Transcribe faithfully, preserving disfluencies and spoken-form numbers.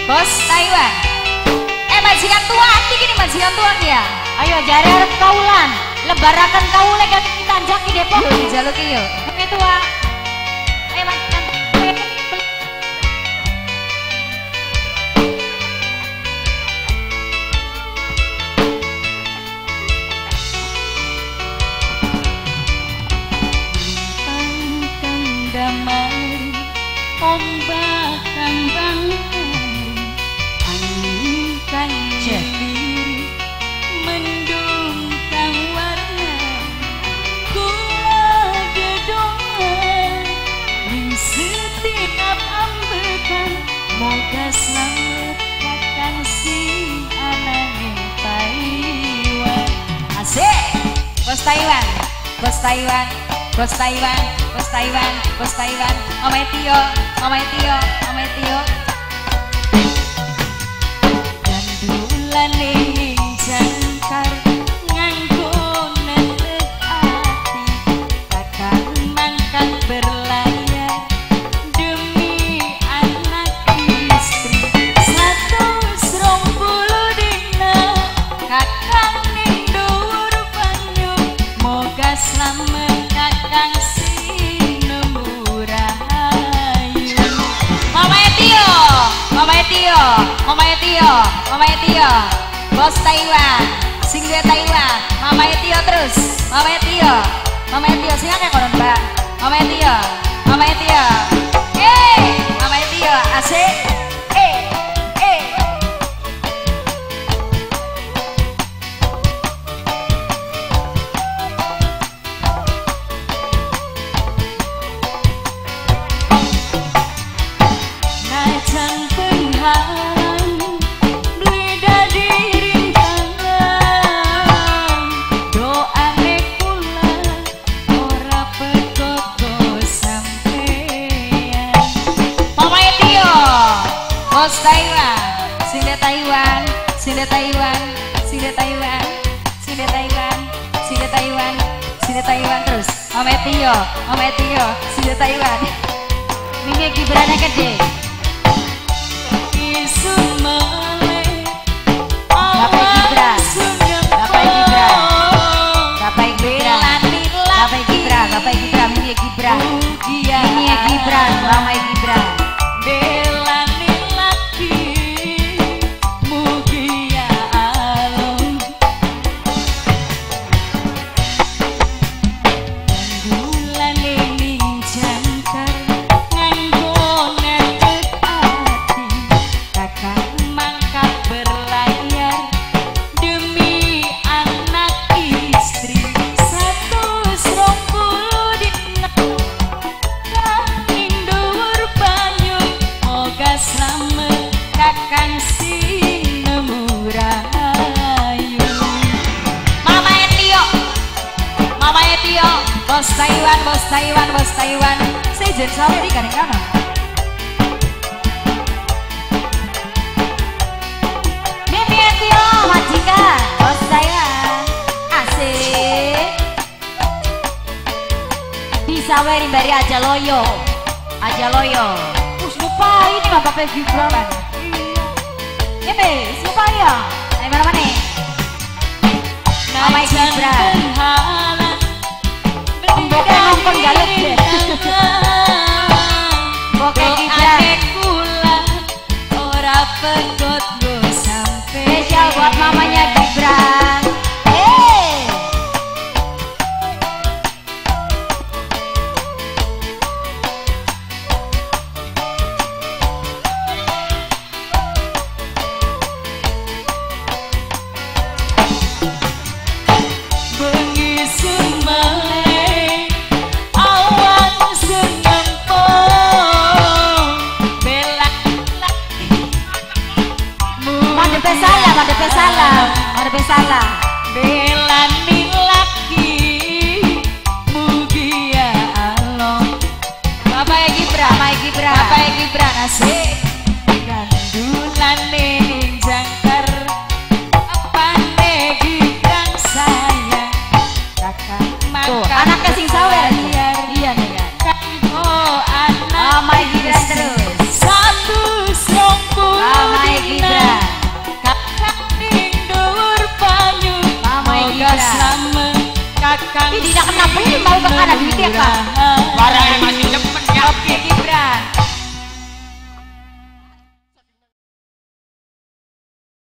Bos Taiwan. Eh majikan tua andi gini majikan tua ya. Ayo jare arep kaulan. Lebarakan kaule kan kita anjak di Depok. Yuk dijaluki yuk. Oke tua. Ayo majikan. Damai ombak kambang angin kang jeli mendung kang warna kula gedongan ning setiap ambekan moga selamat kakang sing anane Taiwan. Asik. Bos Taiwan. Bos Taiwan. Bos Taiwan. Bos Taiwan, Bos Taiwan, Mama Tio, Mama Tio, Mama Tio. Gandulan ning jangkar nganggo netek ati kakang mangkang berlayar demi anak istri satus rong puluh dina kakang ning dhuwur banyu moga slamet kakang Mama Tio, Mama Tio, Bos Taiwan, sing duwe Taiwan, Mama Tio terus, Mama Tio, Mama Tio sing akeh kono Mbak, Mama Tio, Mama Tio, eh, Mama Tio, asik, eh, eh. Najan tengah Bos Taiwan, sini Taiwan, sini Taiwan, sini Taiwan, sini Taiwan, sini Taiwan, sini Taiwan terus. Mama Tio, Mama Tio, sini Taiwan. Mimi Gibran gede. Gapai Gibran, Gapai Gibran, Gapai Gibran, Gapai Gibran, Gapai Gibran, Mimi Gibran, Mimi Gibran, Mama Gibran. Bos Taiwan, Bos Taiwan, Bos Taiwan. Saya jen sawer di kadang kanan. Mimi Tio, majikan. Bos Taiwan, asik. Bisa weri bari aja loyo, aja loyo. Us lupa ini Bapak Peggy Gibran. Ini lupa ya. Ayo mana mana? Mama Gibran. Boke nongkon galuk deh. Boke Gibran. Ora pegot go sampai. Spesial buat mamanya Gibran. Eh. Bengi sumai salah, ada salah, ada salah. Belani laki mugia along. Bapak Gibran, Bapak Gibran, Bapak Gibran asik. Gandulan ning jangkar apane Gibran sayang. Kakak Tuh, anaknya sing sawer. Iya nih kan. Oh anak Mama Gibran terus. Satu songku. Mama dia, Pak.